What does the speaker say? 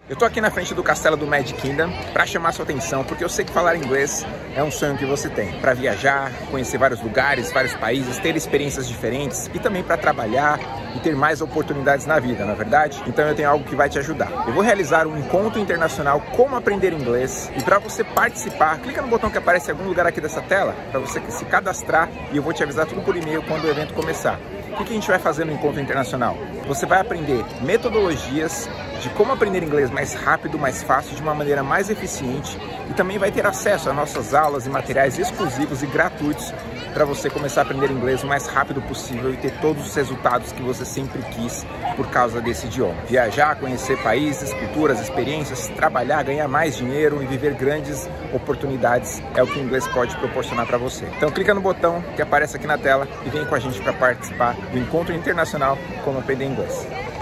Eu tô aqui na frente do castelo do Magic Kingdom para chamar sua atenção, porque eu sei que falar inglês é um sonho que você tem para viajar, conhecer vários lugares, vários países, ter experiências diferentes e também para trabalhar e ter mais oportunidades na vida, não é verdade? Então eu tenho algo que vai te ajudar. Eu vou realizar um encontro internacional Como Aprender Inglês e para você participar, clica no botão que aparece em algum lugar aqui dessa tela para você se cadastrar e eu vou te avisar tudo por e-mail quando o evento começar. O que a gente vai fazer no encontro internacional? Você vai aprender metodologias de como aprender inglês mais rápido, mais fácil, de uma maneira mais eficiente e também vai ter acesso a nossas aulas e materiais exclusivos e gratuitos para você começar a aprender inglês o mais rápido possível e ter todos os resultados que você sempre quis por causa desse idioma. Viajar, conhecer países, culturas, experiências, trabalhar, ganhar mais dinheiro e viver grandes oportunidades é o que o inglês pode proporcionar para você. Então clica no botão que aparece aqui na tela e vem com a gente para participar do Encontro Internacional Como Aprender Inglês.